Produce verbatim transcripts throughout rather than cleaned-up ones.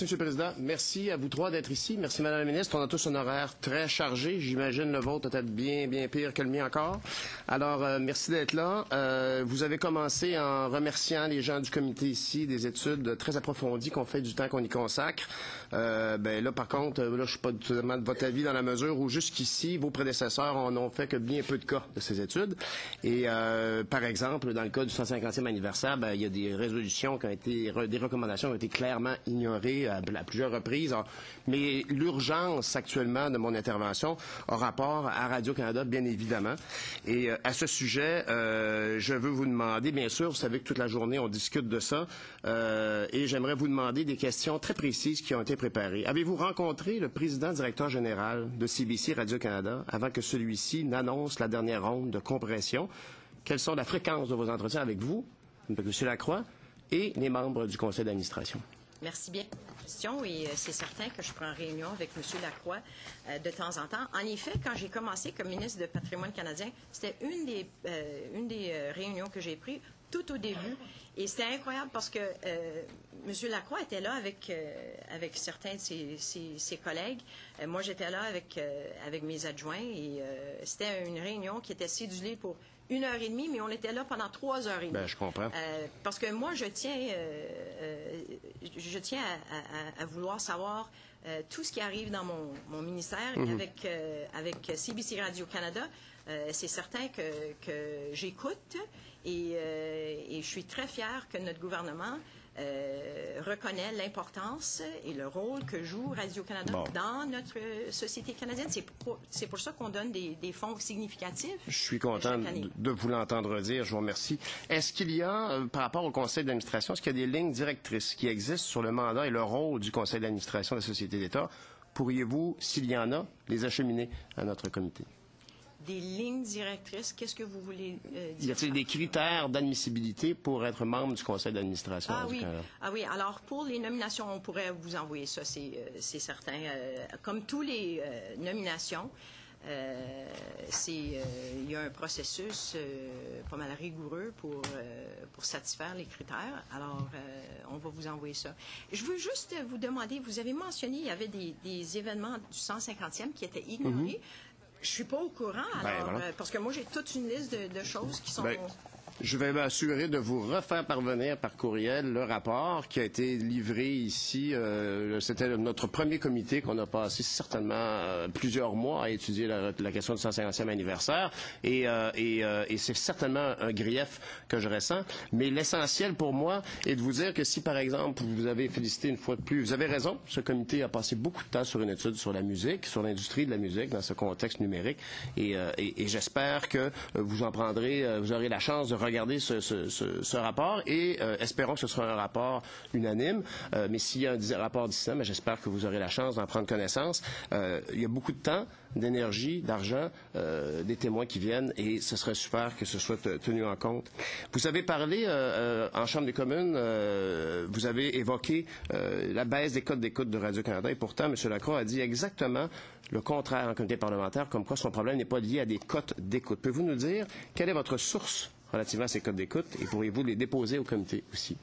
Merci, M. le Président. Merci à vous trois d'être ici. Merci, Mme la ministre. On a tous un horaire très chargé. J'imagine le vôtre peut-être bien, bien pire que le mien encore. Alors, euh, merci d'être là. Euh, vous avez commencé en remerciant les gens du comité ici, des études très approfondies qu'on fait du temps qu'on y consacre. Euh, ben là, par contre, là, je ne suis pas totalement de votre avis dans la mesure où jusqu'ici, vos prédécesseurs en ont fait que bien peu de cas de ces études. Et euh, par exemple, dans le cas du cent cinquantième anniversaire, ben, il y a des résolutions qui ont été, des recommandations qui ont été clairement ignorées à, à plusieurs reprises. Mais l'urgence actuellement de mon intervention a rapport à Radio-Canada, bien évidemment. Et euh, à ce sujet, euh, je veux vous demander, bien sûr, vous savez que toute la journée, on discute de ça, euh, et j'aimerais vous demander des questions très précises qui ont été préparées. Avez-vous rencontré le président-directeur général de C B C Radio-Canada avant que celui-ci n'annonce la dernière ronde de compression? Quelles sont la fréquence de vos entretiens avec vous, M. Lacroix, et les membres du conseil d'administration? Merci bien pour la question et euh, c'est certain que je prends réunion avec M. Lacroix euh, de temps en temps. En effet, quand j'ai commencé comme ministre de Patrimoine canadien, c'était une des, euh, une des euh, réunions que j'ai prises tout au début. Et c'était incroyable parce que euh, M. Lacroix était là avec, euh, avec certains de ses, ses, ses collègues. Euh, moi, j'étais là avec, euh, avec mes adjoints et euh, c'était une réunion qui était cédulée pour une heure et demie, mais on était là pendant trois heures et demie. Ben, je comprends. Euh, parce que moi, je tiens, euh, euh, je tiens à, à, à vouloir savoir euh, tout ce qui arrive dans mon, mon ministère. Mm-hmm. Avec, euh, avec C B C Radio-Canada, euh, c'est certain que, que j'écoute et, euh, et je suis très fière que notre gouvernement Euh, reconnaît l'importance et le rôle que joue Radio-Canada bon. dans notre société canadienne. C'est pour, c'est pour ça qu'on donne des, des fonds significatifs. Je suis content de, de vous l'entendre dire. Je vous remercie. Est-ce qu'il y a, euh, par rapport au conseil d'administration, est-ce qu'il y a des lignes directrices qui existent sur le mandat et le rôle du conseil d'administration de la Société d'État? Pourriez-vous, s'il y en a, les acheminer à notre comité? Des lignes directrices, qu'est-ce que vous voulez euh, dire? Y a-t-il des critères d'admissibilité pour être membre du conseil d'administration ah, du oui. Canada? Ah oui, alors pour les nominations, on pourrait vous envoyer ça, c'est, euh, c'est certain. Euh, comme tous les euh, nominations, euh, c'est, euh, il y a un processus euh, pas mal rigoureux pour, euh, pour satisfaire les critères. Alors, euh, on va vous envoyer ça. Je veux juste vous demander, vous avez mentionné, il y avait des, des événements du cent cinquantième qui étaient ignorés. Mm-hmm. Je suis pas au courant, alors, ben, voilà. euh, parce que moi, j'ai toute une liste de, de choses qui sont... Ben, je vais m'assurer de vous refaire parvenir par courriel le rapport qui a été livré ici. Euh, c'était notre premier comité qu'on a passé certainement euh, plusieurs mois à étudier la, la question du cent cinquantième anniversaire. Et, euh, et, euh, et c'est certainement un grief que je ressens. Mais l'essentiel pour moi est de vous dire que si, par exemple, vous avez félicité une fois de plus, vous avez raison, ce comité a passé beaucoup de temps sur une étude sur la musique, sur l'industrie de la musique dans ce contexte numérique. Et, euh, et, et j'espère que vous en prendrez, euh, vous aurez la chance de regarder ce, ce, ce, ce rapport et euh, espérons que ce sera un rapport unanime. Euh, mais s'il y a un rapport dissident, ben, j'espère que vous aurez la chance d'en prendre connaissance. Euh, il y a beaucoup de temps, d'énergie, d'argent, euh, des témoins qui viennent et ce serait super que ce soit tenu en compte. Vous avez parlé euh, euh, en Chambre des communes, euh, vous avez évoqué euh, la baisse des codes d'écoute de Radio-Canada et pourtant, M. Lacroix a dit exactement le contraire en comité parlementaire, comme quoi son problème n'est pas lié à des cotes d'écoute. Pouvez-vous nous dire quelle est votre source relativement à ces codes d'écoute et pourriez-vous les déposer au comité aussi?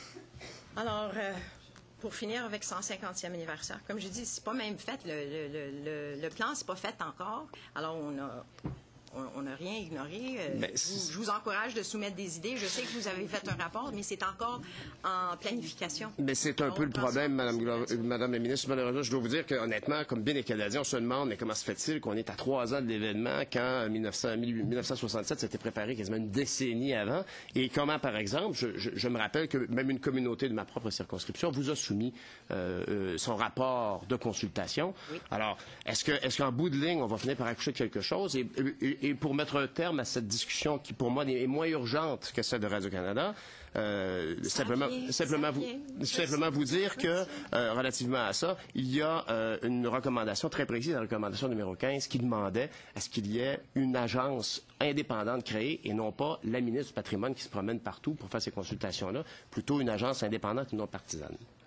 Alors, euh, pour finir avec cent cinquantième anniversaire, comme je dis, c'est pas même fait, le, le, le, le plan c'est pas fait encore. Alors, on a... On n'a rien ignoré. Euh, je, vous, je vous encourage de soumettre des idées. Je sais que vous avez fait un rapport, mais c'est encore en planification. Mais c'est un peu le problème, Madame, Madame la ministre. Malheureusement, je dois vous dire qu'honnêtement, comme bien les Canadiens, on se demande, mais comment se fait-il qu'on est à trois ans de l'événement quand mille neuf cent soixante-sept s'était préparé quasiment une décennie avant? Et comment, par exemple, je, je, je me rappelle que même une communauté de ma propre circonscription vous a soumis euh, euh, son rapport de consultation. Oui. Alors, est-ce que, est-ce qu'en bout de ligne, on va finir par accoucher de quelque chose? Et, et, Et pour mettre un terme à cette discussion qui, pour moi, est moins urgente que celle de Radio-Canada, euh, simplement, vient, simplement, vous, simplement vous dire que, euh, relativement à ça, il y a euh, une recommandation très précise, la recommandation numéro quinze, qui demandait à ce qu'il y ait une agence indépendante créée et non pas la ministre du Patrimoine qui se promène partout pour faire ces consultations-là, plutôt une agence indépendante et non partisane.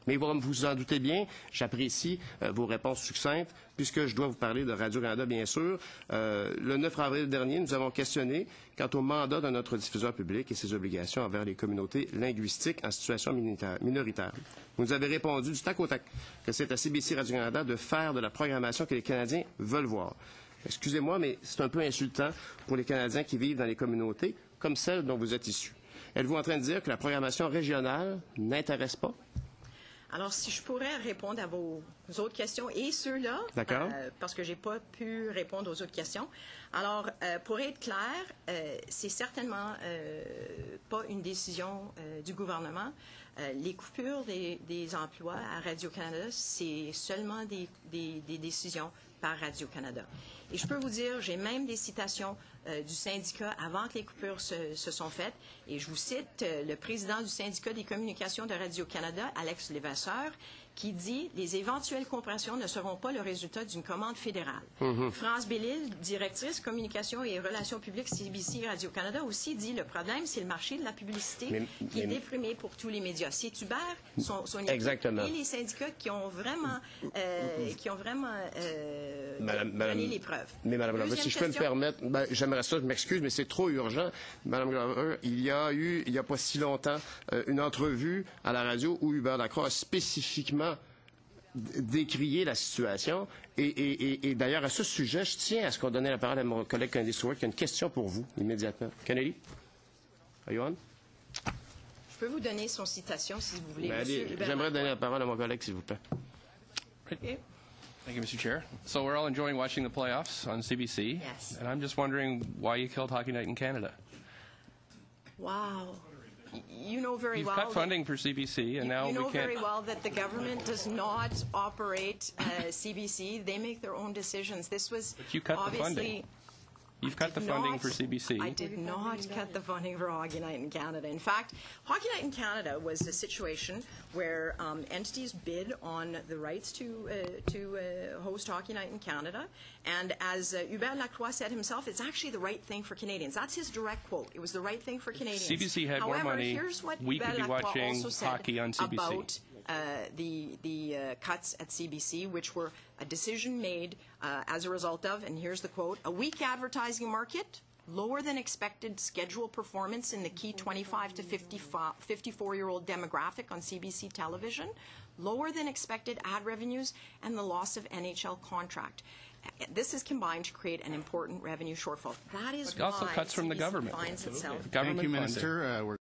Mais vous vous en doutez bien, j'apprécie euh, vos réponses succinctes, puisque je dois vous parler de Radio-Canada, bien sûr. Euh, le neuf avril dernier, nous avons questionné quant au mandat de notre diffuseur public et ses obligations envers les communautés linguistiques en situation minoritaire. Vous nous avez répondu du tac au tac que c'est à C B C Radio-Canada de faire de la programmation que les Canadiens veulent voir. Excusez-moi, mais c'est un peu insultant pour les Canadiens qui vivent dans les communautés comme celle dont vous êtes issus. Êtes-vous en train de dire que la programmation régionale n'intéresse pas? Alors, si je pourrais répondre à vos autres questions et ceux-là, euh, parce que je n'ai pas pu répondre aux autres questions. Alors, euh, pour être clair, euh, c'est certainement euh, pas une décision euh, du gouvernement. Euh, les coupures des, des emplois à Radio-Canada, c'est seulement des, des, des décisions par Radio-Canada. Et je peux vous dire, j'ai même des citations euh, du syndicat avant que les coupures se, se sont faites. Et je vous cite euh, le président du syndicat des communications de Radio-Canada, Alex Levasseur, qui dit « Les éventuelles compressions ne seront pas le résultat d'une commande fédérale. Mm-hmm. » France Bellil, directrice communication et relations publiques C B C Radio-Canada, aussi dit « Le problème, c'est le marché de la publicité mais, qui mais, est déprimé pour tous les médias. » C'est Hubert, son, son équipe et les syndicats qui ont vraiment, euh, qui ont vraiment euh, Madame, donné Madame, les preuves. Mais Madame Glover, si je peux me permettre, ben, j'aimerais ça, je m'excuse, mais c'est trop urgent. Madame Glover, il y a eu, il n'y a pas si longtemps, euh, une entrevue à la radio où Hubert Lacroix a spécifiquement décrier la situation. Et, et, et, et d'ailleurs, à ce sujet, je tiens à ce qu'on donne la parole à mon collègue Kennedy Stewart, qui a une question pour vous, immédiatement. Kennedy? Are you on? Je peux vous donner son citation, si vous voulez, ben, Monsieur allez, j'aimerais donner la parole à mon collègue, s'il vous plaît. Okay. Thank you, Mister Chair. So we're all enjoying watching the playoffs on C B C. Yes. And I'm just wondering why you killed Hockey Night in Canada. Wow. You know very You've well cut funding for C B C, and you, now you know we can't. very well that the government does not operate uh, C B C. They make their own decisions. This was But you cut obviously. the funding. You've cut the did funding not- for C B C. I did not cut the funding for Hockey Night in Canada. In fact, Hockey Night in Canada was a situation where um, entities bid on the rights to uh, to uh, host Hockey Night in Canada. And as uh, Hubert Lacroix said himself, it's actually the right thing for Canadians. That's his direct quote. It was the right thing for Canadians. C B C had more However, money. here's what We Hubert could be Lacroix watching also said hockey on C B C. about uh, the the uh, cuts at C B C, which were a decision made uh, as a result of, and here's the quote, a weak advertising market, lower than expected schedule performance in the key twenty-five to fifty-four-year-old demographic on C B C television, lower than expected ad revenues, and the loss of N H L contract. This is combined to create an important revenue shortfall. That is But also why cuts from the C B C government. finds itself. Government Thank you, funding. Minister. Uh, we're